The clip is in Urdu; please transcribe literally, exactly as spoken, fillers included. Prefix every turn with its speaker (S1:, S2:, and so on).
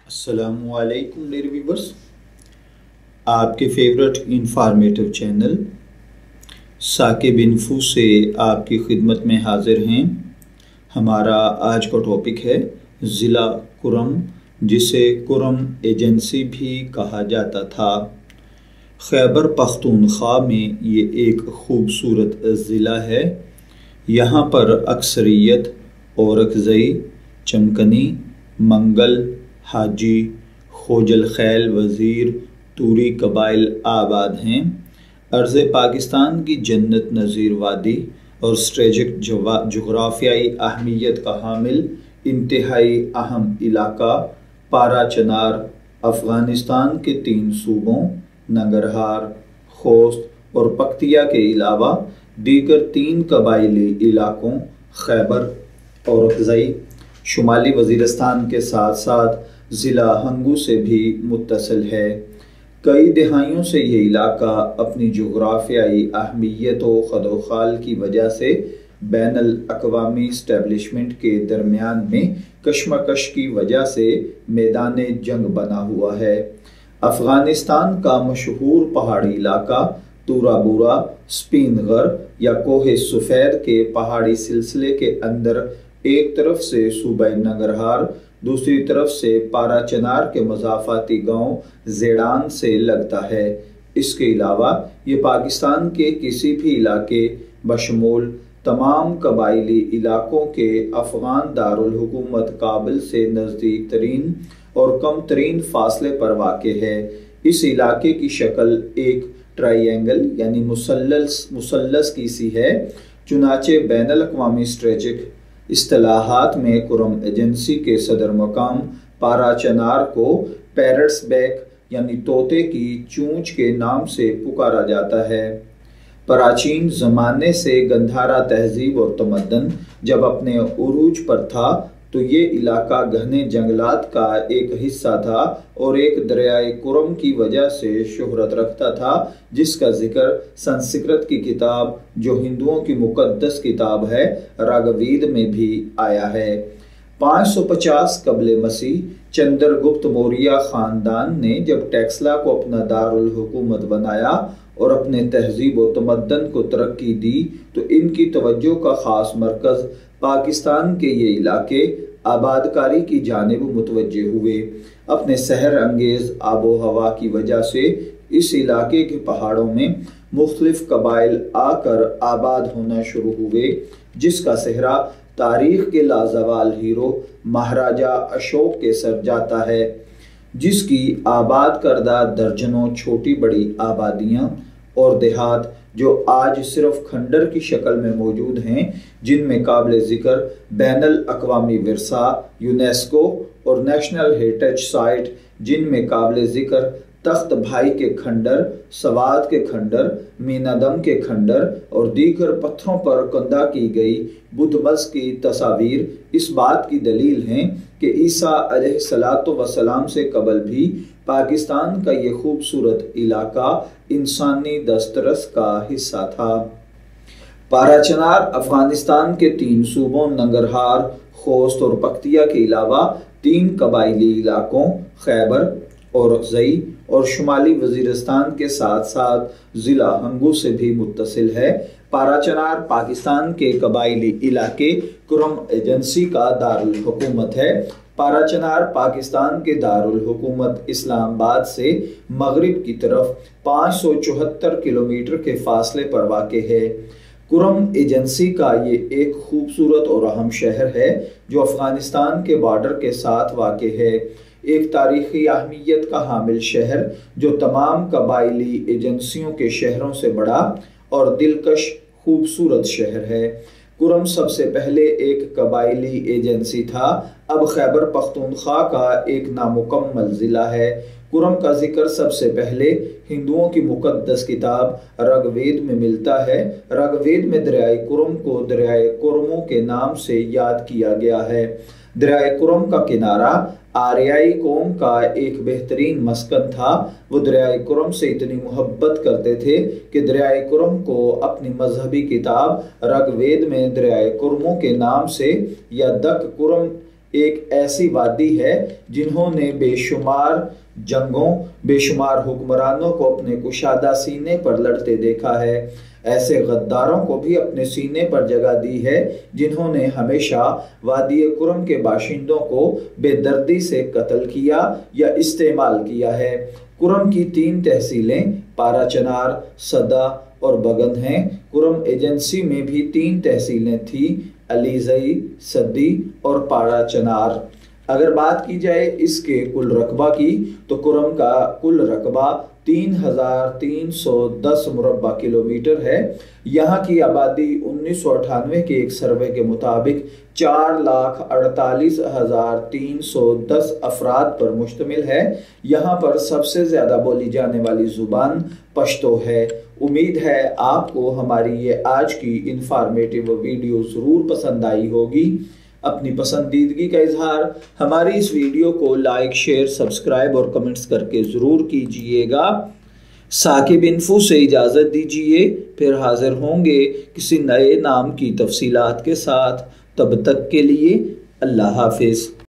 S1: السلام علیکم ڈیئر ویورز، آپ کے favourite informative channel Saqib info سے آپ کی خدمت میں حاضر ہیں۔ ہمارا آج کا ٹاپک ہے ضلع کرم، جسے کرم ایجنسی بھی کہا جاتا تھا۔ خیبر پختونخوا میں یہ ایک خوبصورت ضلع ہے۔ یہاں پر اکثریت اورکزئی، چمکنی، منگل، حاجی، خوجل خیل، وزیر، توری قبائل آباد ہیں۔ ارض پاکستان کی جنت نظیر وادی اور اسٹریٹجک جغرافیائی اہمیت کا حامل انتہائی اہم علاقہ پارا چنار افغانستان کے تین صوبوں ننگرہار، خوست اور پکتیا کے علاوہ دیگر تین قبائلی علاقوں خیبر اورکزئی، شمالی وزیرستان کے ساتھ ساتھ ضلع ہنگو سے بھی متصل ہے۔ کئی دہائیوں سے یہ علاقہ اپنی جغرافیائی اہمیت و خدوخال کی وجہ سے بین الاقوامی اسٹیبلشمنٹ کے درمیان میں کشمکش کی وجہ سے میدان جنگ بنا ہوا ہے۔ افغانستان کا مشہور پہاڑی علاقہ تورا بورا، سپین غر یا کوہ سفید کے پہاڑی سلسلے کے اندر ایک طرف سے صوبہ ننگرہار، دوسری طرف سے پارا چنار کے مضافاتی گاؤں زیڈان سے لگتا ہے۔ اس کے علاوہ یہ پاکستان کے کسی بھی علاقے بشمول تمام قبائلی علاقوں کے افغان دارالحکومت کابل سے نزدیک ترین اور کم ترین فاصلے پر واقع ہے۔ اس علاقے کی شکل ایک ٹرائی اینگل یعنی مثلث مثلث کی سی ہے، چنانچہ بین الاقوامی اسٹریٹجک اصطلاحات میں کرم ایجنسی کے صدر مقام پارا چنار کو پیرٹس بیک یعنی طوطے کی چونچ کے نام سے پکارا جاتا ہے۔ پراچین زمانے سے گندھارا تہذیب اور تمدن جب اپنے عروج پر تھا تو یہ علاقہ گھنے جنگلات کا ایک حصہ تھا اور ایک دریائے کرم کی وجہ سے شہرت رکھتا تھا، جس کا ذکر سنسکرت کی کتاب جو ہندوؤں کی مقدس کتاب ہے رگ وید میں بھی آیا ہے۔ پانچ سو پچاس قبل مسیح چندر گپت موریہ خاندان نے جب ٹیکسلا کو اپنا دارالحکومت بنایا اور اپنے تہذیب و تمدن کو ترقی دی تو ان کی توجہ کا خاص مرکز پاکستان کے یہ علاقے آبادکاری کی جانب متوجہ ہوئے۔ اپنے سحر انگیز آب و ہوا کی وجہ سے اس علاقے کے پہاڑوں میں مختلف قبائل آ کر آباد ہونا شروع ہوئے، جس کا صحرا تاریخ کے لازوال ہیرو مہاراجہ اشوک کے سر جاتا ہے، جس کی آباد کردہ درجنوں چھوٹی بڑی آبادیاں اور دیہات جو آج صرف کھنڈر کی شکل میں موجود ہیں، جن میں قابل ذکر بین الاقوامی ورثہ یونیسکو اور نیشنل ہیریٹیج سائٹ جن میں قابل ذکر تخت بھائی کے کھنڈر، سوات کے کھنڈر، مینادم کے کھنڈر اور دیگر پتھروں پر کندہ کی گئی بدھ مذہب کی تصاویر اس بات کی دلیل ہیں کہ عیسیٰ علیہ الصلوۃ والسلام سے قبل بھی پاکستان کا یہ خوبصورت علاقہ انسانی دسترس کا حصہ تھا۔ پارا چنار افغانستان کے تین صوبوں ننگرہار، خوست اور پکتیا کے علاوہ تین قبائلی علاقوں خیبر اورکزئی اور شمالی وزیرستان کے ساتھ ساتھ ضلع ہنگو سے بھی متصل ہے۔ پارا چنار پاکستان کے قبائلی علاقے کرم ایجنسی کا دارالحکومت ہے۔ پارا چنار پاکستان کے دارالحکومت اسلام آباد سے مغرب کی طرف پانچ سو چوہتر کلومیٹر کے فاصلے پر واقع ہے۔ کرم ایجنسی کا یہ ایک خوبصورت اور اہم شہر ہے جو افغانستان کے بارڈر کے ساتھ واقع ہے، ایک تاریخی اہمیت کا حامل شہر جو تمام قبائلی ایجنسیوں کے شہروں سے بڑا اور دلکش خوبصورت شہر ہے۔ کرم سب سے پہلے ایک قبائلی ایجنسی تھا، اب خیبر پختونخوا کا ایک نامکمل ضلع ہے۔ کرم کا ذکر سب سے پہلے ہندوؤں کی مقدس کتاب رگ وید میں ملتا ہے۔ رگ وید میں دریائے کرم کو دریائے کرموں کے نام سے یاد کیا گیا ہے۔ دریائے کرم کا کنارہ آریائی قوم کا ایک بہترین مسکن تھا۔ وہ دریائے کرم سے اتنی محبت کرتے تھے کہ دریائے کرم کو اپنی مذہبی کتاب رگ وید میں دریائے کرموں کے نام سے یا دک کرم ایک ایسی وادی ہے جنہوں نے بے شمار جنگوں، بے شمار حکمرانوں کو اپنے کشادہ سینے پر لڑتے دیکھا ہے، ایسے غداروں کو بھی اپنے سینے پر جگہ دی ہے جنہوں نے ہمیشہ وادی کرم کے باشندوں کو بے دردی سے قتل کیا یا استعمال کیا ہے۔ کرم کی تین تحصیلیں پارا چنار، صدا اور بگند ہیں۔ کرم ایجنسی میں بھی تین تحصیلیں تھیں، علیزئی، صدی اور پارا چنار۔ اگر بات کی جائے اس کے کل رقبہ کی تو کرم کا کل رقبہ تین ہزار تین سو دس مربع کلومیٹر ہے۔ یہاں کی آبادی انیس سو اٹھانوے کے ایک سروے کے مطابق چار لاکھ اڑتالیس ہزار تین سو دس افراد پر مشتمل ہے۔ یہاں پر سب سے زیادہ بولی جانے والی زبان پشتو ہے۔ امید ہے آپ کو ہماری یہ آج کی انفارمیٹیو ویڈیو ضرور پسند آئی ہوگی۔ اپنی پسندیدگی کا اظہار ہماری اس ویڈیو کو لائک، شیئر، سبسکرائب اور کمنٹس کر کے ضرور کیجئے گا۔ ثاقب انفو سے اجازت دیجئے، پھر حاضر ہوں گے کسی نئے نام کی تفصیلات کے ساتھ۔ تب تک کے لیے اللہ حافظ۔